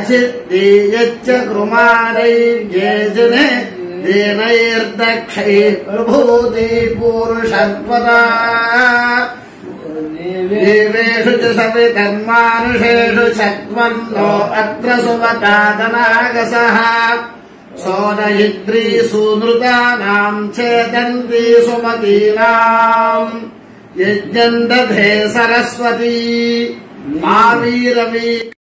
चिद्दीयच्च कुमारैर्येजने दीनैर्दक्षैः प्रभूति पूरुषत्वता देवेषु च सविकर्मानुषेषु चत्वन्नो अत्र सुवतादनागसः सोदयित्री सूनृतानाम् चेतन्ती सुमतीनाम् यज्ञम् दधे सरस्वती मावीरवी